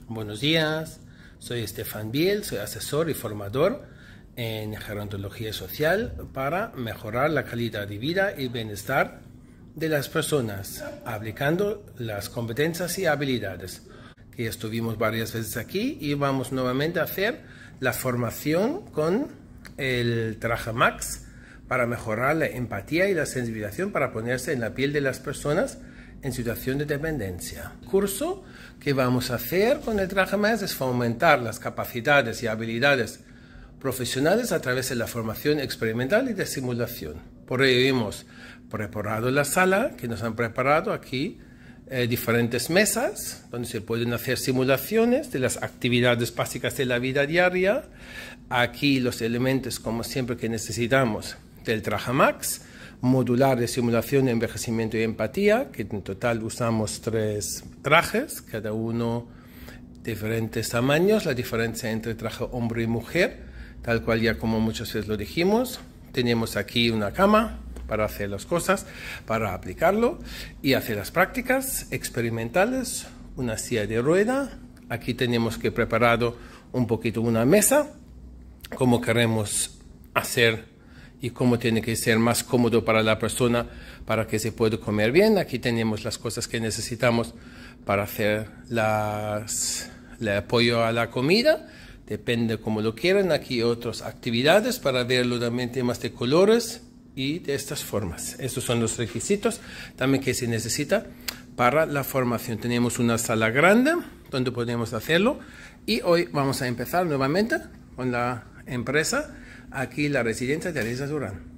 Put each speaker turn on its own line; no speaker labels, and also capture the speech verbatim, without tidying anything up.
Buenos días, soy Estefan Biel, soy asesor y formador en gerontología social para mejorar la calidad de vida y bienestar de las personas, aplicando las competencias y habilidades que ya estuvimos varias veces aquí, y vamos nuevamente a hacer la formación con el TrajeMax para mejorar la empatía y la sensibilización para ponerse en la piel de las personas en situación de dependencia. El curso que vamos a hacer con el TrajeMax es fomentar las capacidades y habilidades profesionales a través de la formación experimental y de simulación. Por ello hemos preparado la sala, que nos han preparado aquí eh, diferentes mesas donde se pueden hacer simulaciones de las actividades básicas de la vida diaria. Aquí los elementos, como siempre, que necesitamos del TrajeMax, modular de simulación de envejecimiento y empatía, que en total usamos tres trajes, cada uno diferentes tamaños, la diferencia entre traje hombre y mujer, tal cual ya como muchas veces lo dijimos. Tenemos aquí una cama para hacer las cosas, para aplicarlo y hacer las prácticas experimentales, una silla de rueda. Aquí tenemos que preparado un poquito una mesa, como queremos hacer y cómo tiene que ser más cómodo para la persona para que se pueda comer bien. Aquí tenemos las cosas que necesitamos para hacer las, el apoyo a la comida, depende cómo lo quieran. Aquí otras actividades para verlo también, temas de colores y de estas formas. Estos son los requisitos también que se necesita para la formación. Tenemos una sala grande donde podemos hacerlo, y hoy vamos a empezar nuevamente con la empresa, aquí la residencia de Elisa Durán.